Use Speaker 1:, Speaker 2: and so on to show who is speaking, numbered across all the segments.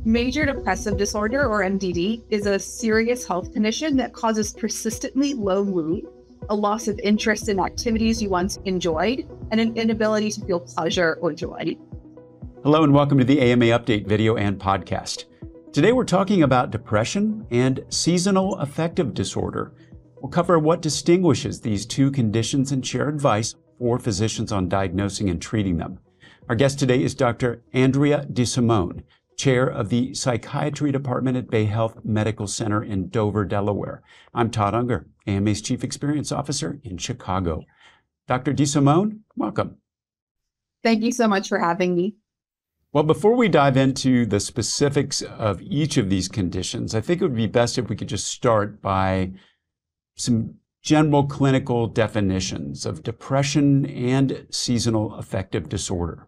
Speaker 1: Major depressive disorder, or MDD, is a serious health condition that causes persistently low mood, a loss of interest in activities you once enjoyed, and an inability to feel pleasure or joy.
Speaker 2: Hello and welcome to the AMA Update video and podcast. Today we're talking about depression and seasonal affective disorder. We'll cover what distinguishes these two conditions and share advice for physicians on diagnosing and treating them. Our guest today is Dr. Andrea DeSimone, Chair of the Psychiatry Department at Bayhealth Medical Center in Dover, Delaware. I'm Todd Unger, AMA's Chief Experience Officer in Chicago. Dr. DeSimone, welcome.
Speaker 1: Thank you so much for having me.
Speaker 2: Well, before we dive into the specifics of each of these conditions, I think it would be best if we could just start by some general clinical definitions of depression and seasonal affective disorder.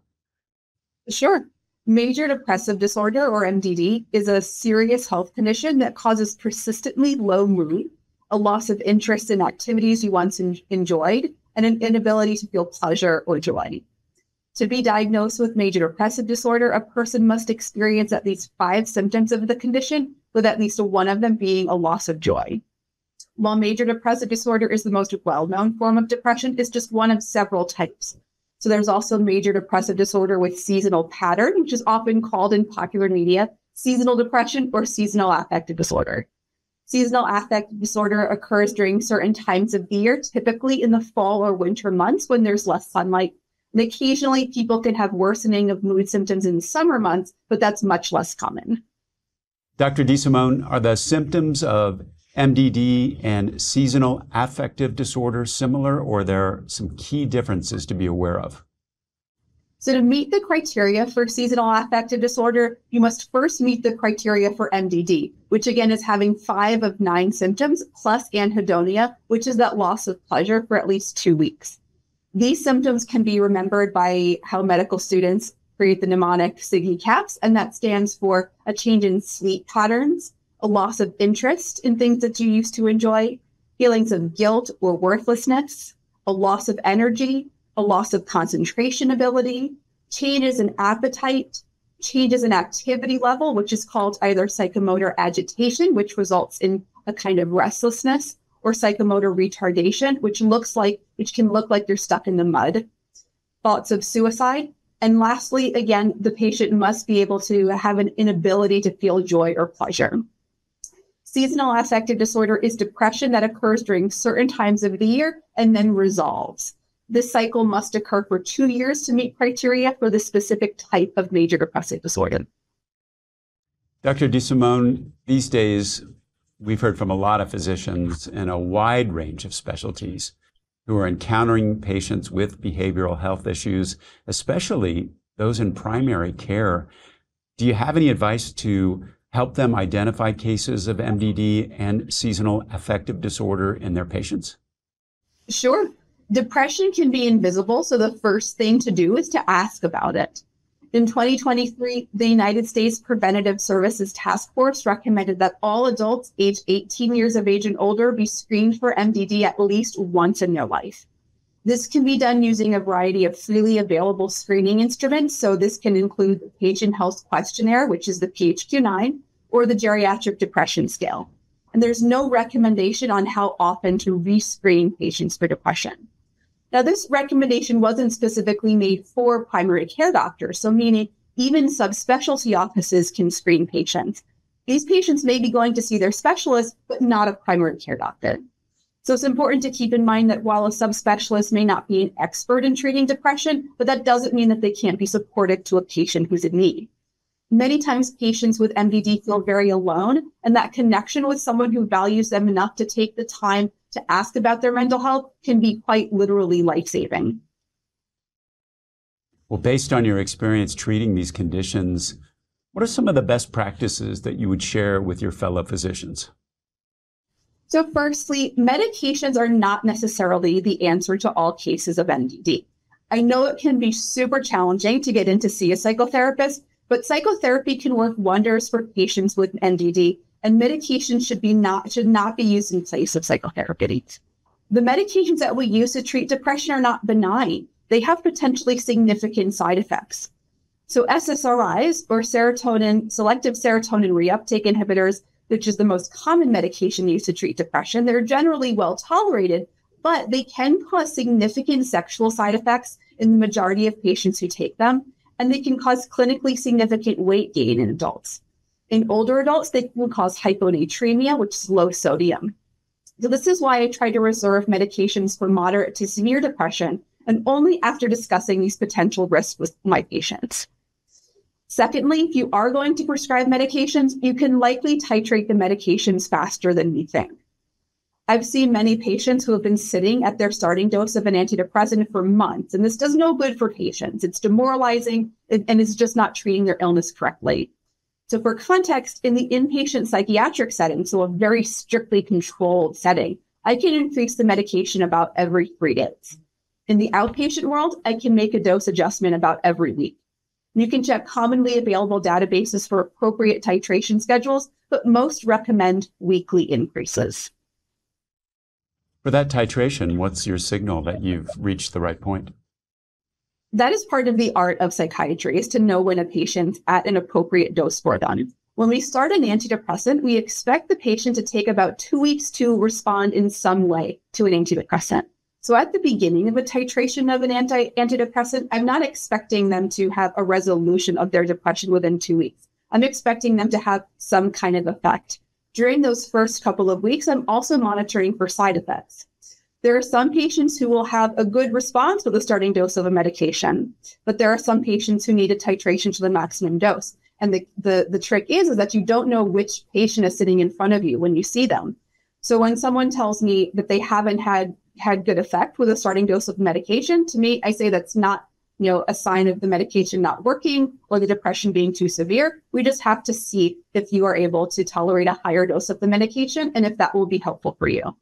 Speaker 1: Sure. Major depressive disorder, or MDD, is a serious health condition that causes persistently low mood, a loss of interest in activities you once enjoyed, and an inability to feel pleasure or joy. To be diagnosed with major depressive disorder, a person must experience at least 5 symptoms of the condition, with at least one of them being a loss of joy. While major depressive disorder is the most well-known form of depression, it's just one of several types. So there's also major depressive disorder with seasonal pattern, which is often called in popular media seasonal depression or seasonal affective disorder. Seasonal affective disorder occurs during certain times of the year, typically in the fall or winter months when there's less sunlight. And occasionally people can have worsening of mood symptoms in the summer months, but that's much less common.
Speaker 2: Dr. DeSimone, are the symptoms of MDD and seasonal affective disorder similar, or are there some key differences to be aware of?
Speaker 1: So to meet the criteria for seasonal affective disorder, you must first meet the criteria for MDD, which again is having 5 of 9 symptoms plus anhedonia, which is that loss of pleasure for at least 2 weeks. These symptoms can be remembered by how medical students create the mnemonic SIG E CAPS, and that stands for a change in sleep patterns, a loss of interest in things that you used to enjoy, feelings of guilt or worthlessness, a loss of energy, a loss of concentration ability, changes in appetite, changes in activity level, which is called either psychomotor agitation, which results in a kind of restlessness, or psychomotor retardation, which can look like you're stuck in the mud, thoughts of suicide. And lastly, again, the patient must be able to have an inability to feel joy or pleasure. Seasonal affective disorder is depression that occurs during certain times of the year and then resolves. This cycle must occur for 2 years to meet criteria for the specific type of major depressive disorder.
Speaker 2: Dr. DeSimone, these days, we've heard from a lot of physicians in a wide range of specialties who are encountering patients with behavioral health issues, especially those in primary care. Do you have any advice to help them identify cases of MDD and seasonal affective disorder in their patients?
Speaker 1: Sure. Depression can be invisible, so the first thing to do is to ask about it. In 2023, the United States Preventative Services Task Force recommended that all adults aged 18 years of age and older be screened for MDD at least once in their life. This can be done using a variety of freely available screening instruments. So this can include the Patient Health Questionnaire, which is the PHQ-9, or the Geriatric Depression Scale. And there's no recommendation on how often to rescreen patients for depression. Now, this recommendation wasn't specifically made for primary care doctors, so meaning even subspecialty offices can screen patients. These patients may be going to see their specialist, but not a primary care doctor. So it's important to keep in mind that while a subspecialist may not be an expert in treating depression, but that doesn't mean that they can't be supportive to a patient who's in need. Many times patients with MDD feel very alone, and that connection with someone who values them enough to take the time to ask about their mental health can be quite literally life-saving.
Speaker 2: Well, based on your experience treating these conditions, what are some of the best practices that you would share with your fellow physicians?
Speaker 1: So firstly, medications are not necessarily the answer to all cases of MDD. I know it can be super challenging to get in to see a psychotherapist, but psychotherapy can work wonders for patients with MDD, and medication should not be used in place of psychotherapy. The medications that we use to treat depression are not benign. They have potentially significant side effects. So SSRIs, or selective serotonin reuptake inhibitors, which is the most common medication used to treat depression, they're generally well tolerated, but they can cause significant sexual side effects in the majority of patients who take them, and they can cause clinically significant weight gain in adults. In older adults, they can cause hyponatremia, which is low sodium. So this is why I try to reserve medications for moderate to severe depression, and only after discussing these potential risks with my patients. Secondly, if you are going to prescribe medications, you can likely titrate the medications faster than we think. I've seen many patients who have been sitting at their starting dose of an antidepressant for months, and this does no good for patients. It's demoralizing, and it's just not treating their illness correctly. So for context, in the inpatient psychiatric setting, so a very strictly controlled setting, I can increase the medication about every 3 days. In the outpatient world, I can make a dose adjustment about every week. You can check commonly available databases for appropriate titration schedules, but most recommend weekly increases.
Speaker 2: For that titration, what's your signal that you've reached the right point?
Speaker 1: That is part of the art of psychiatry, is to know when a patient's at an appropriate dose for them. When we start an antidepressant, we expect the patient to take about 2 weeks to respond in some way to an antidepressant. So at the beginning of a titration of an antidepressant, I'm not expecting them to have a resolution of their depression within 2 weeks. I'm expecting them to have some kind of effect. During those first couple of weeks, I'm also monitoring for side effects. There are some patients who will have a good response with the starting dose of a medication, but there are some patients who need a titration to the maximum dose. And the trick is that you don't know which patient is sitting in front of you when you see them. So when someone tells me that they haven't had good effect with a starting dose of medication, to me, I say that's not a sign of the medication not working or the depression being too severe. We just have to see if you are able to tolerate a higher dose of the medication and if that will be helpful for you.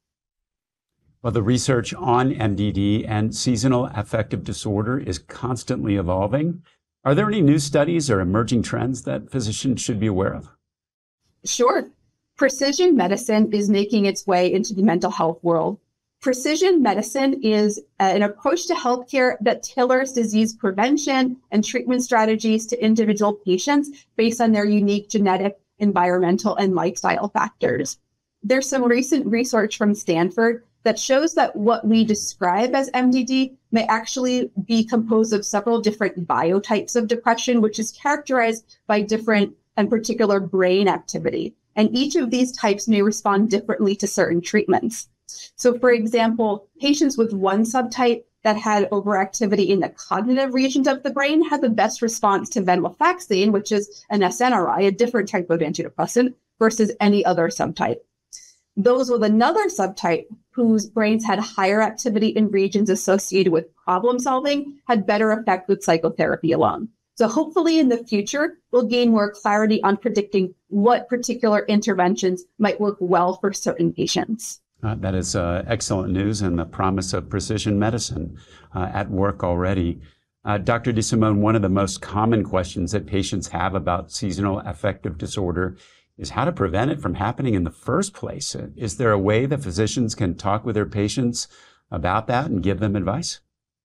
Speaker 2: Well, the research on MDD and seasonal affective disorder is constantly evolving. Are there any new studies or emerging trends that physicians should be aware of?
Speaker 1: Sure. Precision medicine is making its way into the mental health world. Precision medicine is an approach to healthcare that tailors disease prevention and treatment strategies to individual patients based on their unique genetic, environmental, and lifestyle factors. There's some recent research from Stanford that shows that what we describe as MDD may actually be composed of several different biotypes of depression, which is characterized by different and particular brain activity. And each of these types may respond differently to certain treatments. So, for example, patients with one subtype that had overactivity in the cognitive regions of the brain had the best response to venlafaxine, which is an SNRI, a different type of antidepressant, versus any other subtype. Those with another subtype whose brains had higher activity in regions associated with problem solving had better effect with psychotherapy alone. So hopefully in the future, we'll gain more clarity on predicting what particular interventions might work well for certain patients.
Speaker 2: That is excellent news and the promise of precision medicine at work already. Dr. DeSimone, one of the most common questions that patients have about seasonal affective disorder is how to prevent it from happening in the first place. Is there a way that physicians can talk with their patients about that and give them advice?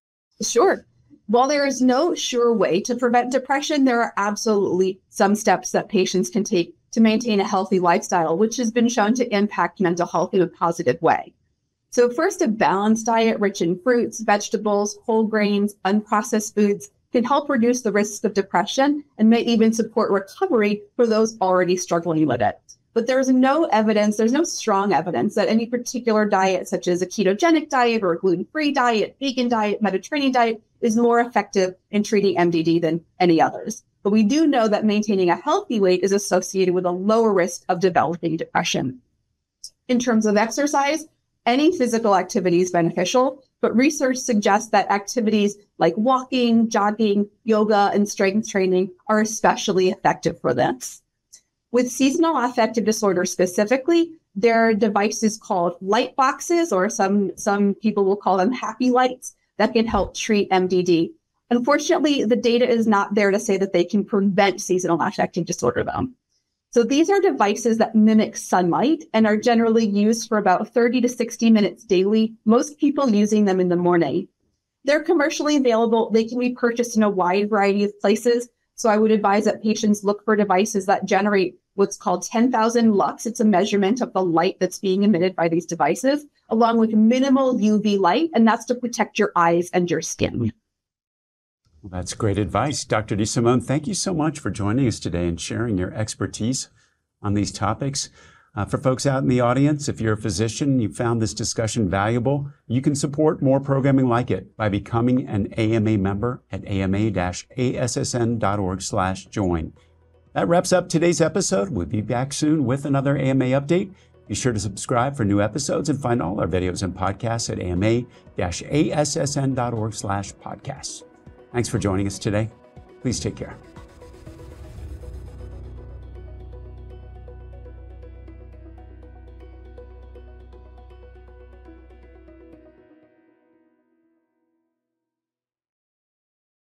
Speaker 1: Sure. While there is no sure way to prevent depression, there are absolutely some steps that patients can take to maintain a healthy lifestyle, which has been shown to impact mental health in a positive way. So first, a balanced diet rich in fruits, vegetables, whole grains, unprocessed foods can help reduce the risks of depression and may even support recovery for those already struggling with it. But there's no strong evidence that any particular diet, such as a ketogenic diet or a gluten-free diet, vegan diet, Mediterranean diet, is more effective in treating MDD than any others. But we do know that maintaining a healthy weight is associated with a lower risk of developing depression. In terms of exercise, any physical activity is beneficial, but research suggests that activities like walking, jogging, yoga, and strength training are especially effective for this. With seasonal affective disorder specifically, there are devices called light boxes, or some people will call them happy lights, that can help treat MDD. Unfortunately, the data is not there to say that they can prevent seasonal affective disorder, though. So these are devices that mimic sunlight and are generally used for about 30 to 60 minutes daily, most people using them in the morning. They're commercially available. They can be purchased in a wide variety of places. So I would advise that patients look for devices that generate what's called 10,000 lux. It's a measurement of the light that's being emitted by these devices, along with minimal UV light, and that's to protect your eyes and your skin.
Speaker 2: Well, that's great advice. Dr. DeSimone, thank you so much for joining us today and sharing your expertise on these topics. For folks out in the audience, if you're a physician and you found this discussion valuable, you can support more programming like it by becoming an AMA member at ama-assn.org/join. That wraps up today's episode. We'll be back soon with another AMA update. Be sure to subscribe for new episodes and find all our videos and podcasts at ama-assn.org/podcasts. Thanks for joining us today. Please take care.